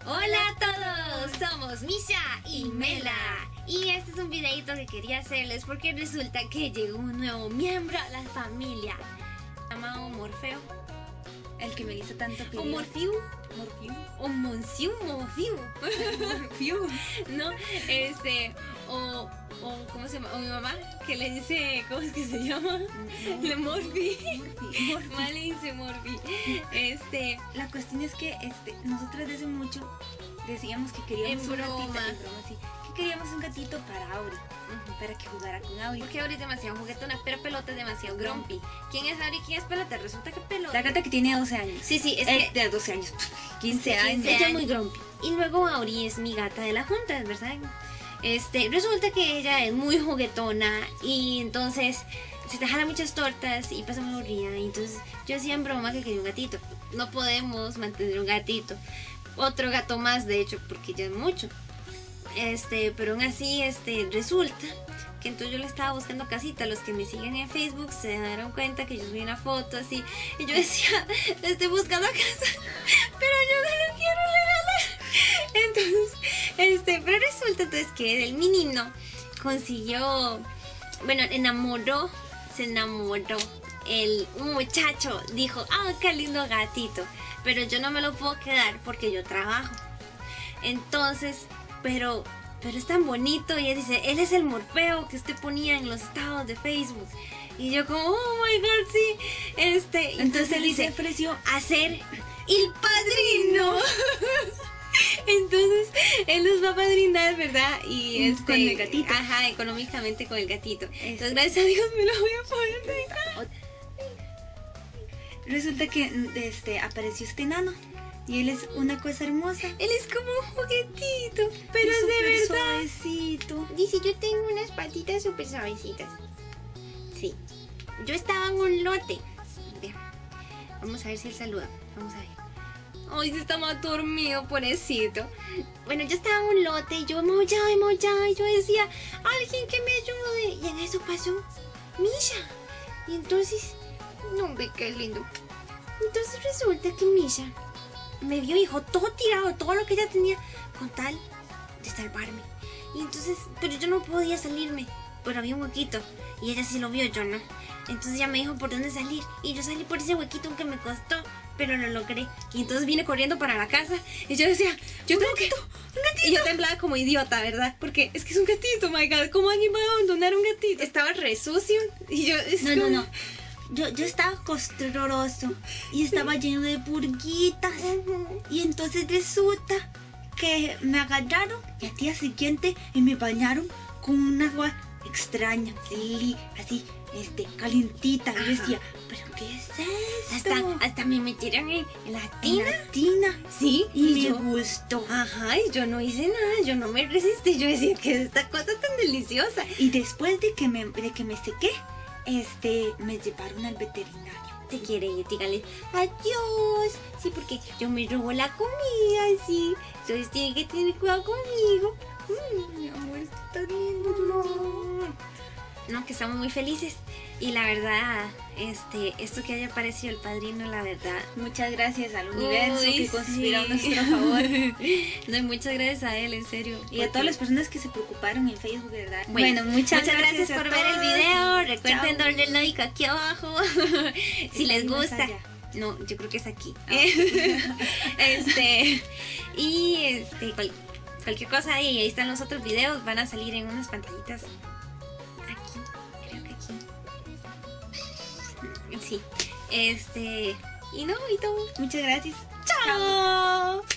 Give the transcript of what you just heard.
Hola a todos, somos Misha y Mela. Y este es un videito que quería hacerles porque resulta que llegó un nuevo miembro a la familia llamado Morfeo. El que me hizo tanto O Morfiu. O Monsiu, Morfiu. Morfiu. No, o ¿cómo se llama? O mi mamá, que le dice, ¿cómo es que se llama? Le Morfi. Mamá le dice Morfi. La cuestión es que nosotros desde mucho decíamos que queríamos En broma. en broma, sí, que queríamos un gatito para Auri, para que jugara con Auri. Porque Auri es demasiado juguetona, pero Pelota es demasiado grumpy. ¿Quién es Auri y quién es Pelota? Resulta que Pelota... La gata que tiene 12 años. Sí, es que... De 12 años, 15 años. Ella es muy grumpy. Y luego Auri es mi gata de la junta, ¿verdad? Resulta que ella es muy juguetona y entonces se te jala muchas tortas y pasa muy aburrida. Y entonces yo decía en broma que quería un gatito. No podemos mantener un gatito. Otro gato más, de hecho, porque ya es mucho. Pero aún así, resulta que entonces yo le estaba buscando casita. Los que me siguen en Facebook se dieron cuenta que yo subí una foto así. Y yo decía, le estoy buscando casa, pero yo no lo quiero regalar. Entonces, pero resulta entonces que el menino consiguió, bueno, se enamoró. El muchacho dijo, qué lindo gatito, pero yo no me lo puedo quedar porque yo trabajo. Entonces, pero es tan bonito. Y él dice, él es el Morfeo que usted ponía en los estados de Facebook. Y yo como, oh my god, sí. Entonces él se ofreció a ser el padrino. Entonces él nos va a padrinar, ¿verdad? Y con el gatito. Ajá, económicamente con el gatito. Entonces gracias a Dios me lo voy a poder dejar. Resulta que apareció este enano. Y él es una cosa hermosa. Él es como un juguetito, pero es es de verdad suavecito. Dice, yo tengo unas patitas súper suavecitas. Sí. Yo estaba en un lote. Vean. Vamos a ver si él saluda. Vamos a ver. Ay, se está más dormido, pobrecito. Bueno, yo estaba en un lote y yo maullaba y yo decía, alguien que me ayude. Y en eso pasó Misha. Y entonces, no ve qué lindo. Entonces resulta que Misha me vio y dijo todo tirado, todo lo que ella tenía, con tal de salvarme. Y entonces, pero yo no podía salirme, pero había un huequito y ella sí lo vio, yo no. Entonces ella me dijo por dónde salir y yo salí por ese huequito, aunque me costó, pero lo logré. Y entonces vine corriendo para la casa y yo decía, yo tengo que... ¡Un gatito! Y yo temblaba como idiota, ¿verdad? Porque es que es un gatito, my god, ¿cómo alguien va a abandonar un gatito? Estaba re sucio y yo... No. Yo estaba costroso y estaba lleno de purguitas. Y entonces resulta que me agarraron y al día siguiente me bañaron con un agua extraña, así, calientita. Y yo decía, ¿pero qué es esto? Hasta me metieron en la tina. ¿En la tina? Sí, y me gustó. Ajá, y yo no hice nada, yo no me resistí. Yo decía, ¿qué es esta cosa tan deliciosa? Y después de que me sequé, me llevaron al veterinario. Te quiere ir, dígale adiós. Sí, porque yo me robo la comida, sí. Entonces tiene que tener cuidado conmigo. Mi amor, está lindo. No, que estamos muy felices. Y la verdad, esto que haya aparecido el padrino, la verdad. Muchas gracias al universo que conspiró a sí. nuestro favor. No, muchas gracias a él, en serio. Y a todas las personas que se preocuparon en Facebook, de verdad. Bueno, muchas gracias por ver el video. Recuerden Chao. darle like aquí abajo. Si les gusta. No, yo creo que es aquí. Cualquier cosa ahí están los otros videos. Van a salir en unas pantallitas. Aquí, creo que aquí. Sí. Y todo. Muchas gracias. Chao.